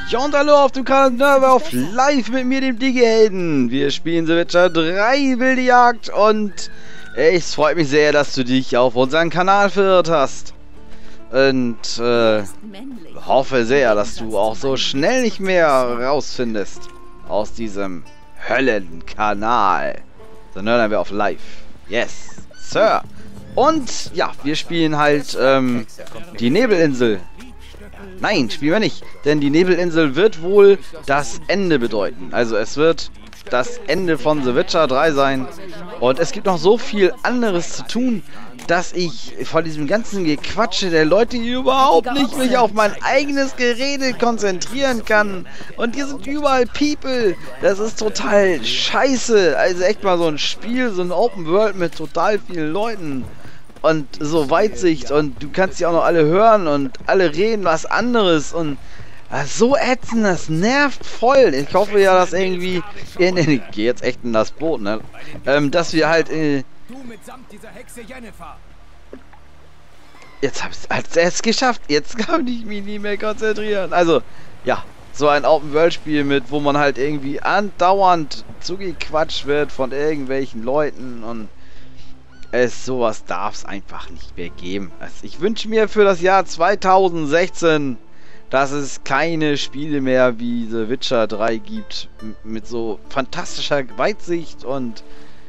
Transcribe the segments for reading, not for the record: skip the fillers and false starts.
Ja und hallo auf dem Kanal Nerve auf Live mit mir, dem Digi-Helden. Wir spielen The Witcher 3 Wilde Jagd und es freut mich sehr, dass du dich auf unseren Kanal verirrt hast. Und hoffe sehr, dass du auch so schnell nicht mehr rausfindest aus diesem Höllenkanal. So nördern wir auf Live. Yes, Sir. Und ja, wir spielen halt die Nebelinsel. Nein, spielen wir nicht. Denn die Nebelinsel wird wohl das Ende bedeuten. Also es wird das Ende von The Witcher 3 sein. Und es gibt noch so viel anderes zu tun, dass ich von diesem ganzen Gequatsche der Leute hier überhaupt nicht mich auf mein eigenes Gerede konzentrieren kann. Und hier sind überall People. Das ist total scheiße. Also echt mal so ein Spiel, so ein Open World mit total vielen Leuten. Und so Weitsicht und du kannst die auch noch alle hören und alle reden was anderes und so ätzend, das nervt voll. Ich hoffe ja, dass irgendwie ich gehe jetzt echt in das Boot, ne? Dass wir halt jetzt hab ich's erst geschafft. Jetzt kann ich mich nicht mehr konzentrieren. Also, ja, so ein Open-World-Spiel mit, wo man halt irgendwie andauernd zugequatscht wird von irgendwelchen Leuten und sowas darf es einfach nicht mehr geben. Also ich wünsche mir für das Jahr 2016, dass es keine Spiele mehr wie The Witcher 3 gibt, mit so fantastischer Weitsicht und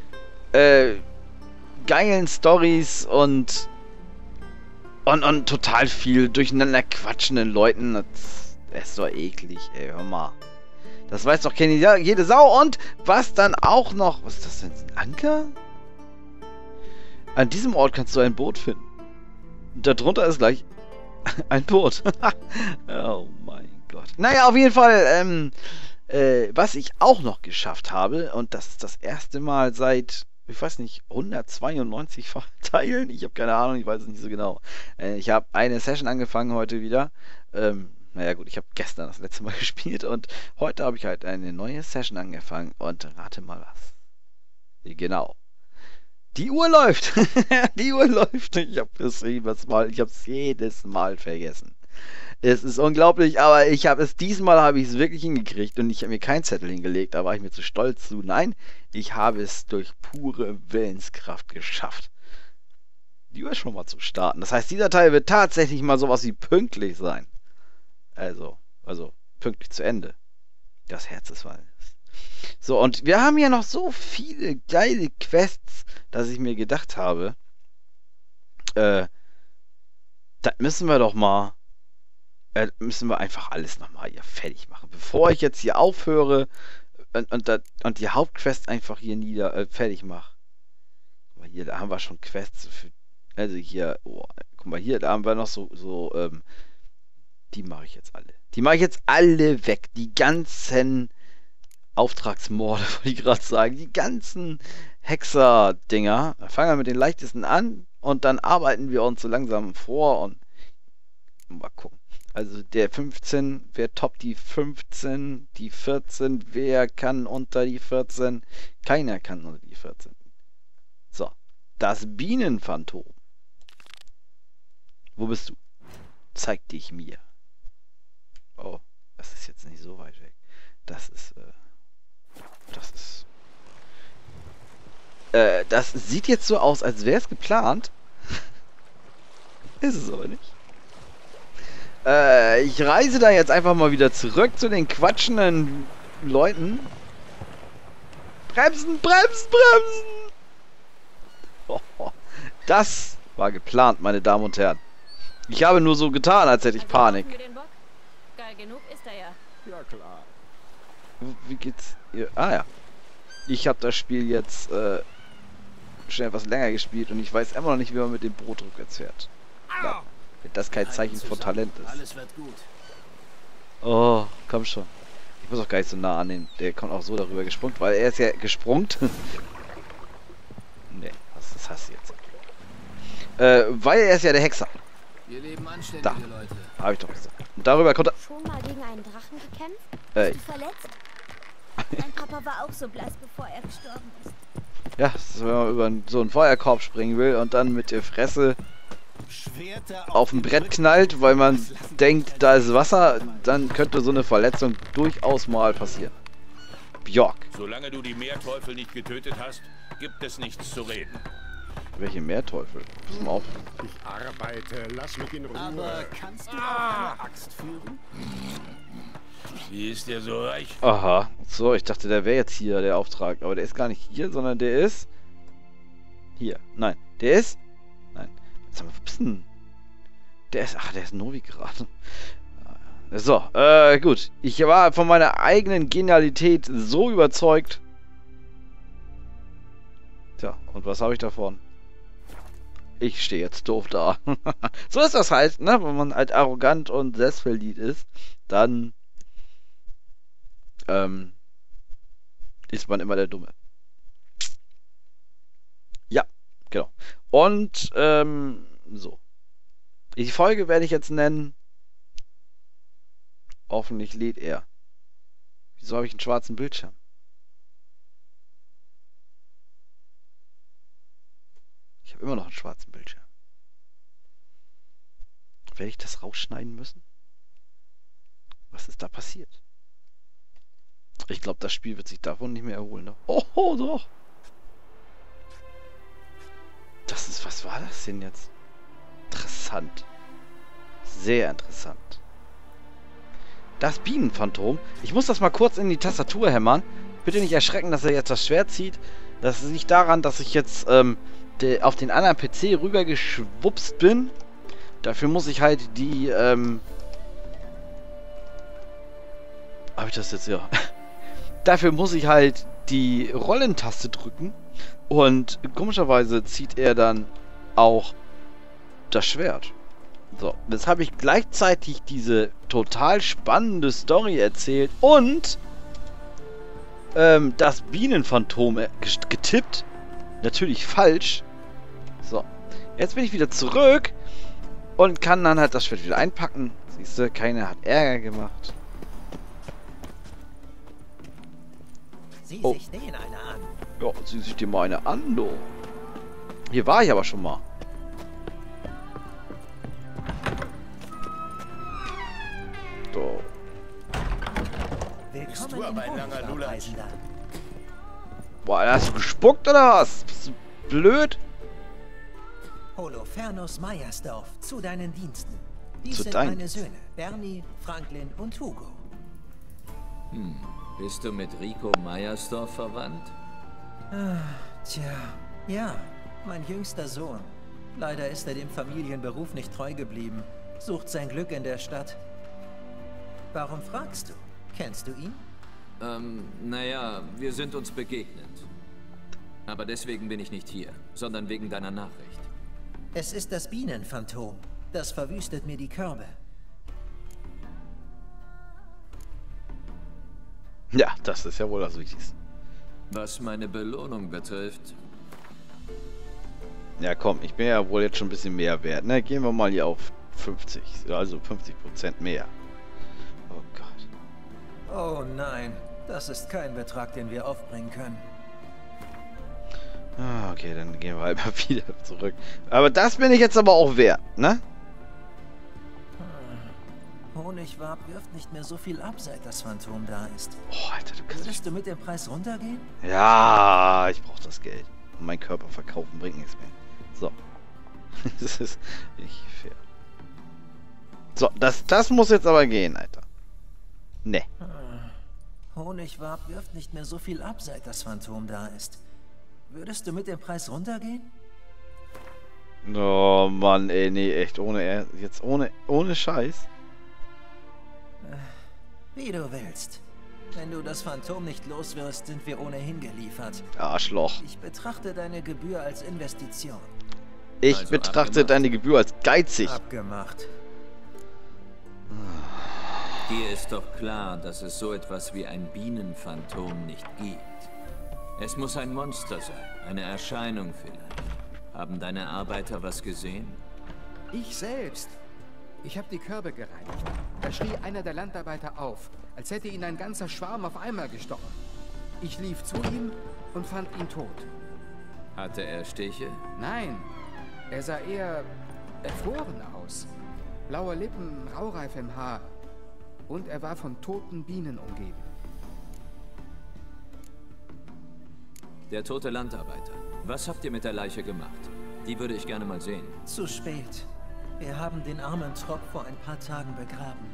geilen Storys und total viel durcheinander quatschenden Leuten. Das ist doch eklig, ey, hör mal. Das weiß doch jede Sau. Und was dann auch noch... Was ist das denn? Ein Anker? An diesem Ort kannst du ein Boot finden. Und darunter ist gleich ein Boot. Oh mein Gott. Naja, auf jeden Fall, was ich auch noch geschafft habe, und das ist das erste Mal seit, ich weiß nicht, 192 Teilen? Ich habe keine Ahnung, ich weiß es nicht so genau. Ich habe eine Session angefangen heute wieder. Naja gut, ich habe gestern das letzte Mal gespielt und heute habe ich halt eine neue Session angefangen und rate mal was. Genau. Die Uhr läuft. Die Uhr läuft. Ich habe es jedes Mal vergessen. Es ist unglaublich, aber diesmal habe ich es wirklich hingekriegt und ich habe mir keinen Zettel hingelegt, da war ich mir zu stolz zu. Nein, ich habe es durch pure Willenskraft geschafft. Die Uhr schon mal zu starten. Das heißt, dieser Teil wird tatsächlich mal sowas wie pünktlich sein. Also pünktlich zu Ende. Das Herz des Waldes. So, und wir haben ja noch so viele geile Quests, dass ich mir gedacht habe, das müssen wir doch mal, müssen wir einfach alles nochmal hier fertig machen. Bevor ich jetzt hier aufhöre und die Hauptquest einfach hier fertig mache. Guck mal hier, da haben wir schon Quests für, also hier, oh, guck mal hier, da haben wir noch die mache ich jetzt alle. Die mache ich jetzt alle weg. Die ganzen Auftragsmorde, wollte ich gerade sagen. Die ganzen Hexer-Dinger. Fangen wir mit den leichtesten an und dann arbeiten wir uns so langsam vor und mal gucken. Also der 15, wer toppt die 15, die 14, wer kann unter die 14? Keiner kann unter die 14. So, das Bienenphantom. Wo bist du? Zeig dich mir. Oh, das ist jetzt nicht so weit weg. Das sieht jetzt so aus, als wäre es geplant. Ist es aber nicht. Ich reise da jetzt einfach mal wieder zurück zu den quatschenden Leuten. Bremsen, bremsen, bremsen! Oh, das war geplant, meine Damen und Herren. Ich habe nur so getan, als hätte ich Panik. Geil genug ist er ja. Ja, klar. Wie geht's hier? Ah ja. Ich habe das Spiel jetzt schon etwas länger gespielt und ich weiß immer noch nicht, wie man mit dem Boot rückwärts fährt. Ja, wenn das kein Zeichen von Talent ist. Alles wird gut. Oh, komm schon. Ich muss auch gar nicht so nah an der kommt auch so darüber gesprungen, weil er ist ja gesprungen. Nee, das hast du jetzt. Weil er ist ja der Hexer. Wir leben anständige Da. Leute. Habe ich doch gesagt. Und darüber konnte Schon mal gegen einen Drachen gekämpft? er... Bist du verletzt? Mein Papa war auch so blass, bevor er gestorben ist. Ja, das ist, wenn man über so einen Feuerkorb springen will und dann mit der Fresse auf ein Brett knallt, weil man denkt, da ist Wasser, dann könnte so eine Verletzung durchaus mal passieren. Björk. Solange du die Meerteufel nicht getötet hast, gibt es nichts zu reden. Welche Meerteufel? Pass mal auf. Ich arbeite, lass mich in Ruhe. Aber kannst du auch eine Axt führen? Wie ist der so reich? Aha. So, ich dachte, der wäre jetzt hier, der Auftrag. Aber der ist gar nicht hier, sondern der ist... Hier. Nein. Der ist... Nein. Jetzt haben wir... Was ist denn? Der ist... Ach, der ist Novigrad. So, gut. Ich war von meiner eigenen Genialität so überzeugt. Tja, und was habe ich davon? Ich stehe jetzt doof da. So ist das halt, ne? Wenn man halt arrogant und selbstverliebt ist, dann ist man immer der Dumme. Ja, genau. Und, so. Die Folge werde ich jetzt nennen. Hoffentlich lädt er. Wieso habe ich einen schwarzen Bildschirm? Ich habe immer noch einen schwarzen Bildschirm. Werde ich das rausschneiden müssen? Was ist da passiert? Ich glaube, das Spiel wird sich davon nicht mehr erholen. Ne? Oh, doch. Das ist... Was war das denn jetzt? Interessant. Sehr interessant. Das Bienenphantom. Ich muss das mal kurz in die Tastatur hämmern. Bitte nicht erschrecken, dass er jetzt das Schwert zieht. Das liegt daran, dass ich jetzt auf den anderen PC rübergeschwupst bin. Dafür muss ich halt die... Habe ich das jetzt? Ja. Dafür muss ich halt die Rollentaste drücken. Und komischerweise zieht er dann auch das Schwert. So, jetzt habe ich gleichzeitig diese total spannende Story erzählt und das Bienenphantom getippt. Natürlich falsch. So, jetzt bin ich wieder zurück und kann dann halt das Schwert wieder einpacken. Siehst du, keiner hat Ärger gemacht. Sieh Oh. sich den einer an. Ja, sieh sich dir mal eine an, du. Hier war ich aber schon mal. So. Willkommen du aber in ein langer Wohnfrau, Lulatsch. Reisender. Boah, hast du gespuckt oder was? Bist du blöd? Holofernes Meyersdorf, zu deinen Diensten. Dies Zu sind deinen meine Söhne, Bernie, Franklin und Hugo. Bist du mit Rico Meyersdorf verwandt? Tja, ja, mein jüngster Sohn. Leider ist er dem Familienberuf nicht treu geblieben. Sucht sein Glück in der Stadt. Warum fragst du? Kennst du ihn? Naja, wir sind uns begegnet. Aber deswegen bin ich nicht hier, sondern wegen deiner Nachricht. Es ist das Bienenphantom. Das verwüstet mir die Körbe. Ja, das ist ja wohl das Wichtigste. Was meine Belohnung betrifft, Ja, komm, ich bin ja wohl jetzt schon ein bisschen mehr wert. Ne, gehen wir mal hier auf 50. Also 50% mehr. Oh Gott. Oh nein, das ist kein Betrag, den wir aufbringen können. Ah, okay, dann gehen wir halt mal wieder zurück. Aber das bin ich jetzt aber auch wert, ne? Honigwab wirft nicht mehr so viel ab, seit das Phantom da ist. Oh, Alter, du kannst... Würdest du mit dem Preis runtergehen? Ja, ich brauche das Geld. Und mein Körper verkaufen bringt nichts mehr. So. Das ist nicht fair. So, das muss jetzt aber gehen, Alter. Ne. Honigwab wirft nicht mehr so viel ab, seit das Phantom da ist. Würdest du mit dem Preis runtergehen? Oh Mann, ey, nee, echt, ohne Scheiß. Wie du willst. Wenn du das Phantom nicht los wirst, sind wir ohnehin geliefert. Arschloch. Ich betrachte deine Gebühr als Investition. Ich Also betrachte abgemacht. deine Gebühr als geizig. Abgemacht. dir ist doch klar, dass es so etwas wie ein Bienenphantom nicht gibt. Es muss ein Monster sein, eine Erscheinung vielleicht. Haben deine Arbeiter was gesehen? Ich selbst. Ich habe die Körbe gereinigt. Da schrie einer der Landarbeiter auf, als hätte ihn ein ganzer Schwarm auf einmal gestochen. Ich lief zu ihm und fand ihn tot. Hatte er Stiche? Nein, er sah eher erfroren aus. Blaue Lippen, raureif im Haar. Und er war von toten Bienen umgeben. Der tote Landarbeiter. Was habt ihr mit der Leiche gemacht? Die würde ich gerne mal sehen. Zu spät. Wir haben den armen Tropf vor ein paar Tagen begraben.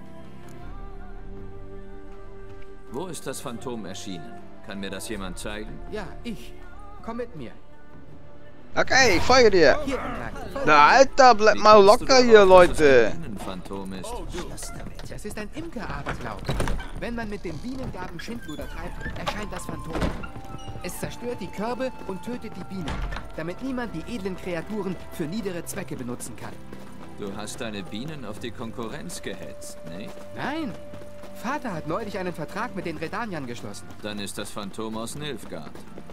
Wo ist das Phantom erschienen? Kann mir das jemand zeigen? Ja, ich. Komm mit mir. Okay, ich folge dir. Hier entlang. Na, Alter, bleib Wie mal kommst du locker darauf, hier, dass Leute. es ein Bienenphantom ist? Schluss damit. Das ist ein Imkeraberglaube. Wenn man mit den Bienengaben Schindluder treibt, erscheint das Phantom. Es zerstört die Körbe und tötet die Bienen, damit niemand die edlen Kreaturen für niedere Zwecke benutzen kann. Du hast deine Bienen auf die Konkurrenz gehetzt, ne? Nein! Vater hat neulich einen Vertrag mit den Redaniern geschlossen. Dann ist das Phantom aus Nilfgaard.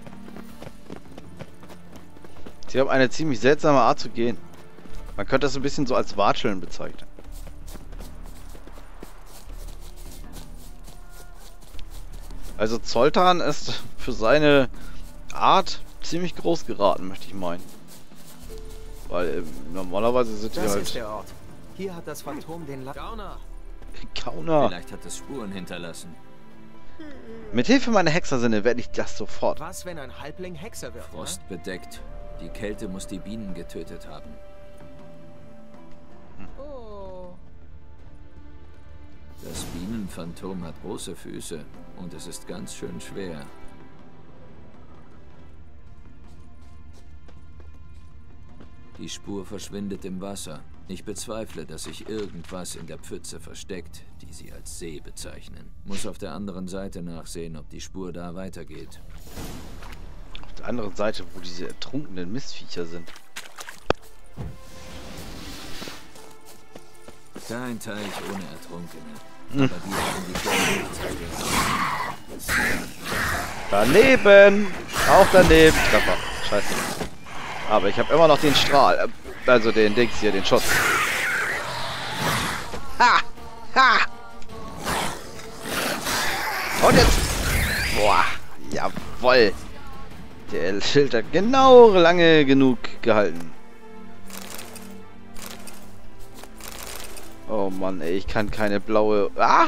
Sie haben eine ziemlich seltsame Art zu gehen. Man könnte das ein bisschen so als Watscheln bezeichnen. Also Zoltan ist für seine Art ziemlich groß geraten, möchte ich meinen. Weil normalerweise sind die Das halt ist der Ort. Hier hat das Phantom den Gauner. Gauner. Vielleicht hat es Spuren hinterlassen. Mithilfe meiner Hexersinne werde ich das sofort. Was, wenn ein Halbling Hexer wird? Frostbedeckt. Die Kälte muss die Bienen getötet haben. Oh. Das Bienenphantom hat große Füße und es ist ganz schön schwer. Die Spur verschwindet im Wasser. Ich bezweifle, dass sich irgendwas in der Pfütze versteckt, die sie als See bezeichnen. Muss auf der anderen Seite nachsehen, ob die Spur da weitergeht. Auf der anderen Seite, wo diese ertrunkenen Mistviecher sind. Kein Teich ohne Ertrunkene. Aber die haben die Quelle zerstört. Daneben! Auch daneben! Treffer. Scheiße. Aber ich habe immer noch den Strahl. Also den Dings hier, den Schuss. Ha! Ha! Und jetzt! Boah! Jawoll! Der Schild hat genau lange genug gehalten. Oh Mann, ey, ich kann keine blaue... Ah!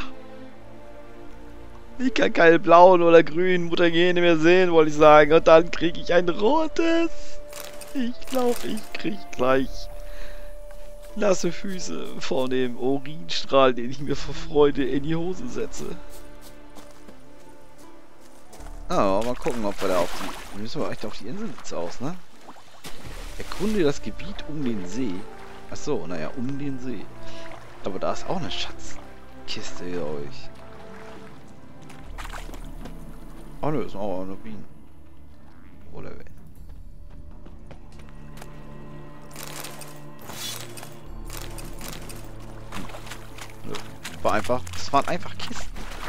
Ich kann keine blauen oder grünen Mutagene mehr sehen, wollte ich sagen. Und dann kriege ich ein rotes. Ich glaube, ich krieg gleich nasse Füße vor dem Urinstrahl, den ich mir vor Freude in die Hose setze. Ah, mal gucken, ob wir da auf die... Wir müssen echt auf die Insel jetzt aus, ne? Erkunde das Gebiet um den See. Achso, naja, um den See. Aber da ist auch eine Schatzkiste, glaube ich. Oh ne, ist auch eine Bienen. Oder wer? War einfach, das waren einfach Kisten.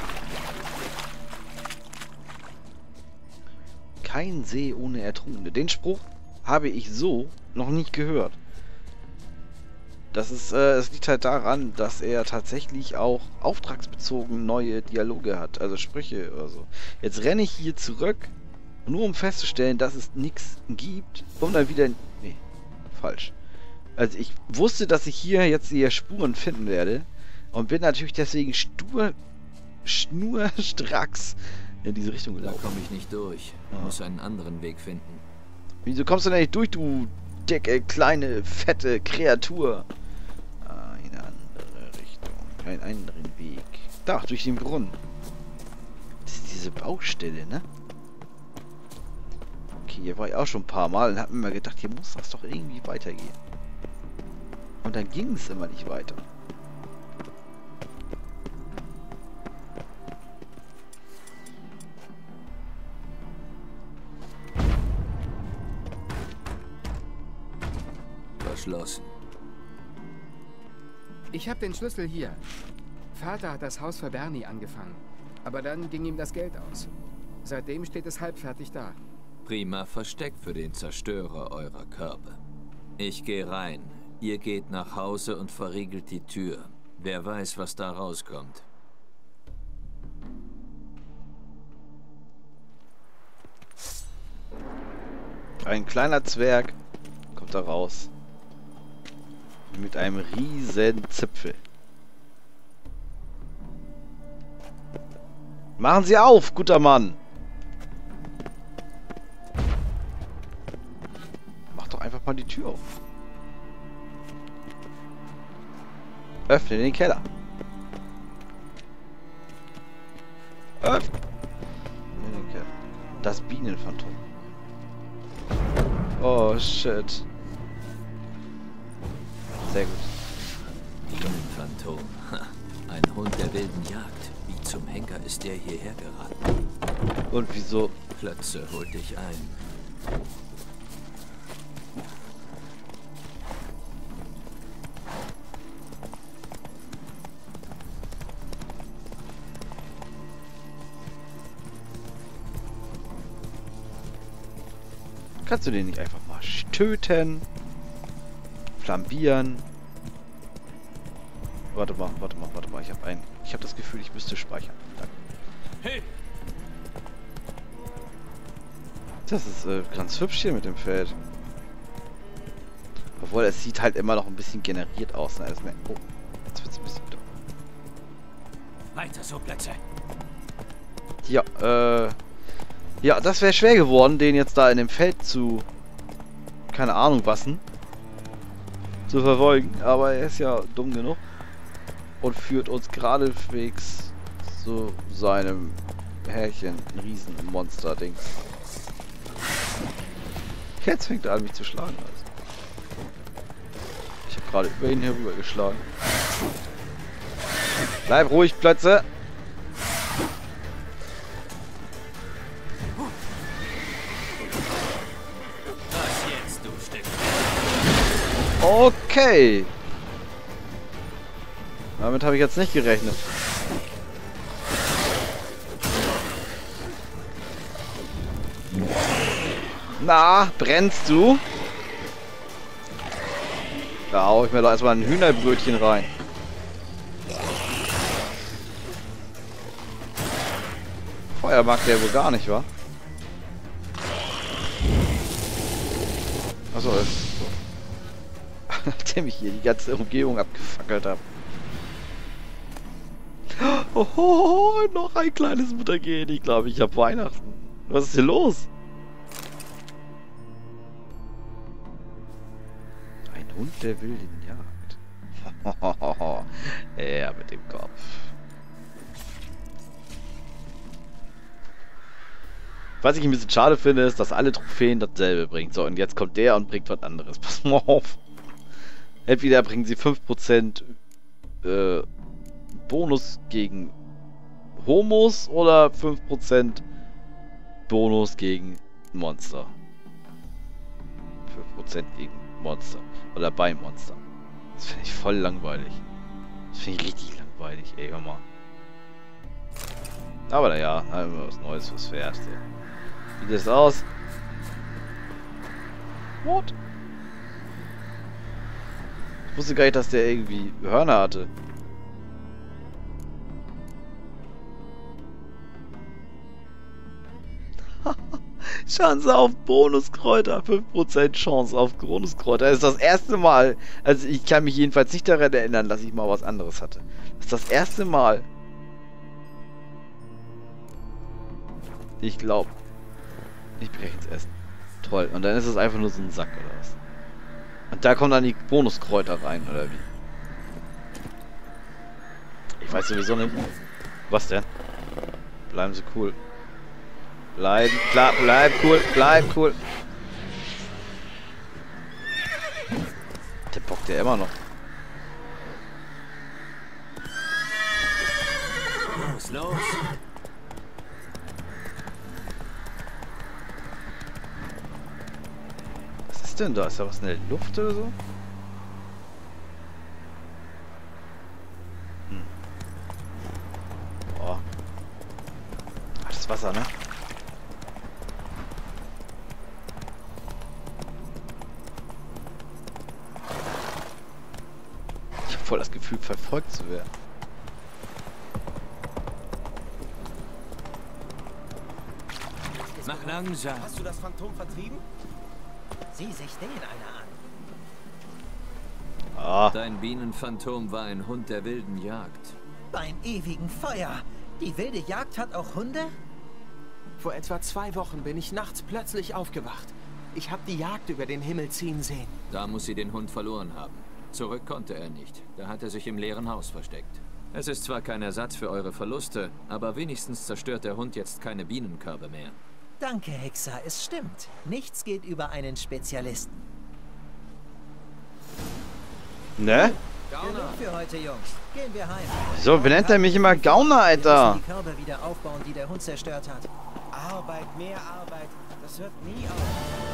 Kein See ohne Ertrunkene. Den Spruch habe ich so noch nicht gehört. Das ist, es liegt halt daran, dass er tatsächlich auch auftragsbezogen neue Dialoge hat, also Sprüche oder so. Jetzt renne ich hier zurück, nur um festzustellen, dass es nichts gibt, um dann wieder... Nee, falsch. Also ich wusste, dass ich hier jetzt die Spuren finden werde und bin natürlich deswegen schnurstracks in diese Richtung Da gelaufen. komme ich nicht durch. Ich muss einen anderen Weg finden. Wieso kommst du denn nicht durch, du dicke, kleine, fette Kreatur? Eine andere Richtung. Einen anderen Weg. Da, durch den Brunnen. Das ist diese Baustelle, ne? Okay, hier war ich auch schon ein paar Mal und hab mir mal gedacht, hier muss das doch irgendwie weitergehen. Und dann ging es immer nicht weiter. Verschlossen. Ich habe den Schlüssel hier. Vater hat das Haus für Bernie angefangen. Aber dann ging ihm das Geld aus. Seitdem steht es halbfertig da. Prima Versteck für den Zerstörer eurer Körbe. Ich gehe rein. Ihr geht nach Hause und verriegelt die Tür. Wer weiß, was da rauskommt. Ein kleiner Zwerg kommt da raus. Mit einem riesen Zipfel. Machen Sie auf, guter Mann! Mach doch einfach mal die Tür auf. Öffne den Keller. Öffne den Keller. Das Bienenphantom. Oh, shit. Sehr gut. Bienenphantom. Ein Hund der wilden Jagd. Wie zum Henker ist der hierher geraten? Und wieso? Plötze holt dich ein. Kannst du den nicht einfach mal töten? Flambieren? Warte mal. Ich habe das Gefühl, ich müsste speichern. Danke. Hey! Das ist ganz hübsch hier mit dem Feld. Obwohl, es sieht halt immer noch ein bisschen generiert aus. Ne? Oh, jetzt wird's ein bisschen doof. Weiter so, Plätze. Ja, ja, das wäre schwer geworden, den jetzt da in dem Feld zu... keine Ahnung wassen. Zu verfolgen. Aber er ist ja dumm genug. Und führt uns geradewegs zu seinem Härchen. Ein Riesenmonster-Ding. Jetzt fängt er an, mich zu schlagen. Also. Ich habe gerade über ihn herüber geschlagen. Bleib ruhig, Plötze! Okay. Damit habe ich jetzt nicht gerechnet. Na, brennst du? Da hau ich mir doch erstmal ein Hühnerbrötchen rein. Feuer mag der wohl gar nicht, wa? Achso, ist so. Nachdem ich hier die ganze Umgebung abgefackelt habe. Oh, noch ein kleines Muttergehen. Ich glaube, ich habe Weihnachten. Was ist hier los? Ein Hund der wilden Jagd. Ja, mit dem Kopf. Was ich ein bisschen schade finde, ist, dass alle Trophäen dasselbe bringt. So, und jetzt kommt der und bringt was anderes. Pass mal auf. Entweder bringen sie 5% Bonus gegen Homos oder 5% Bonus gegen Monster. 5% gegen Monster. Oder bei Monster. Das finde ich voll langweilig. Das finde ich richtig langweilig, ey, hör mal. Aber naja, haben wir was Neues fürs Pferd. So. Wie sieht das aus? What? Ich wusste gar nicht, dass der irgendwie Hörner hatte. Chance auf Bonuskräuter. 5% Chance auf Bonuskräuter. Das ist das erste Mal. Also ich kann mich jedenfalls nicht daran erinnern, dass ich mal was anderes hatte. Das ist das erste Mal. Ich glaube. Ich breche ins Essen. Toll. Und dann ist es einfach nur so ein Sack oder was? Und da kommen dann die Bonuskräuter rein, oder wie? Ich weiß sowieso nicht. Was denn? Bleiben Sie cool. Bleiben, klar, bleib cool, bleib cool. Der bockt ja immer noch. Los, los. Was ist denn da? Ist da was in der Luft oder so? Oh. Ach, das ist Wasser, ne? Ich habe voll das Gefühl, verfolgt zu werden. Mach langsam. Hast du das Phantom vertrieben? Sieh sich den einer an. Ja. Dein Bienenphantom war ein Hund der wilden Jagd. Beim ewigen Feuer. Die wilde Jagd hat auch Hunde? Vor etwa 2 Wochen bin ich nachts plötzlich aufgewacht. Ich habe die Jagd über den Himmel ziehen sehen. Da muss sie den Hund verloren haben. Zurück konnte er nicht. Da hat er sich im leeren Haus versteckt. Es ist zwar kein Ersatz für eure Verluste, aber wenigstens zerstört der Hund jetzt keine Bienenkörbe mehr. Danke, Hexer, es stimmt. Nichts geht über einen Spezialisten. Ne? Genug für heute, Jungs. Gehen wir heim. So benennt er mich immer Gauner, Alter. Wir müssen die Körbe wieder aufbauen, die der Hund zerstört hat. Arbeit, mehr Arbeit. Das hört nie auf.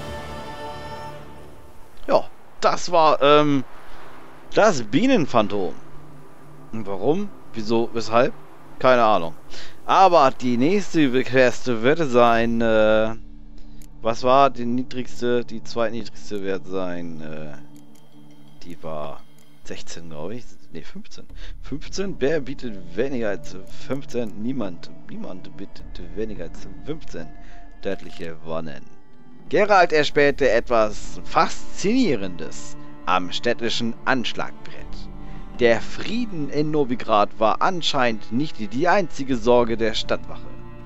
Ja, das war, das Bienenphantom. Und warum? Wieso? Weshalb? Keine Ahnung. Aber die nächste Quest wird sein, was war die niedrigste? Die zweitniedrigste wird sein, die war 16, glaube ich. Ne, 15. 15? Wer bietet weniger als 15? Niemand. Niemand bietet weniger als 15 tödliche Wonnen. Geralt erspähte etwas Faszinierendes am städtischen Anschlagbrett. Der Frieden in Novigrad war anscheinend nicht die einzige Sorge der Stadtwache.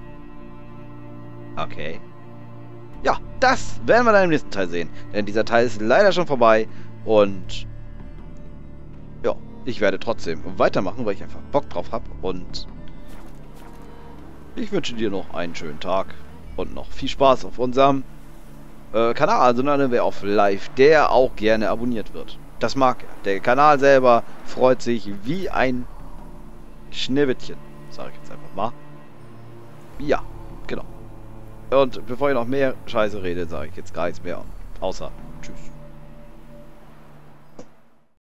Okay. Ja, das werden wir dann im nächsten Teil sehen. Denn dieser Teil ist leider schon vorbei. Und ja, ich werde trotzdem weitermachen, weil ich einfach Bock drauf habe. Und ich wünsche dir noch einen schönen Tag. Und noch viel Spaß auf unserem Kanal, sondern wer auf Live, der auch gerne abonniert wird. Das mag er. Der Kanal selber freut sich wie ein Schneewittchen, sage ich jetzt einfach mal. Ja, genau. Und bevor ich noch mehr Scheiße rede, sage ich jetzt gar nichts mehr. Außer Tschüss.